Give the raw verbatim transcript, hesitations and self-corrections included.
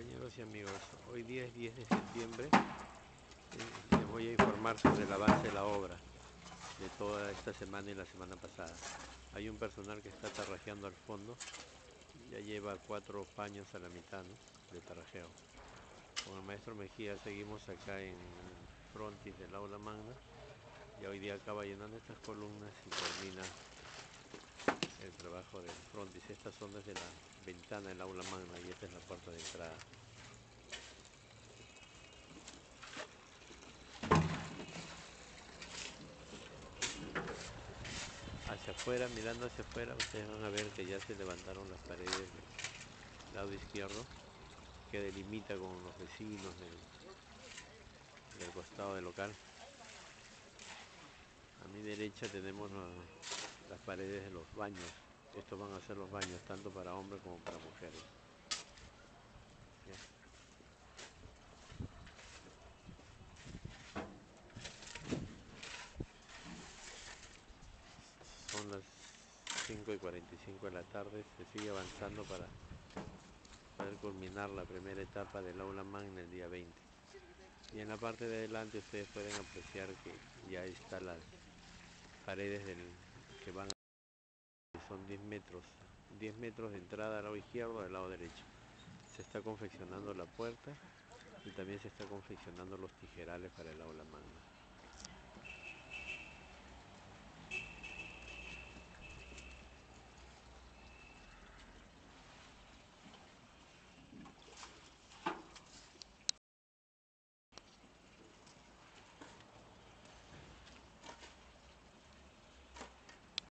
Compañeros y amigos, hoy día es diez de septiembre. Eh, les voy a informar sobre el avance de la obra de toda esta semana y la semana pasada. Hay un personal que está tarrajeando al fondo, ya lleva cuatro paños a la mitad, ¿no?, de tarrajeo. Con el maestro Mejía seguimos acá en frontis del aula magna, ya hoy día acaba llenando estas columnas y termina el trabajo del frontis. Estas son desde la ventana del aula magna y esta es la puerta de entrada. Hacia afuera, mirando hacia afuera, ustedes van a ver que ya se levantaron las paredes del lado izquierdo, que delimita con los vecinos del, del costado del local. A mi derecha tenemos la, las paredes de los baños. Estos van a ser los baños tanto para hombres como para mujeres. ¿Sí? Son las cinco y cuarenta y cinco de la tarde, se sigue avanzando para poder culminar la primera etapa del aula magna el día veinte. Y en la parte de adelante ustedes pueden apreciar que ya están las paredes del, que van a, son diez metros, diez metros de entrada al lado izquierdo y al lado derecho. Se está confeccionando la puerta y también se está confeccionando los tijerales para el aula magna.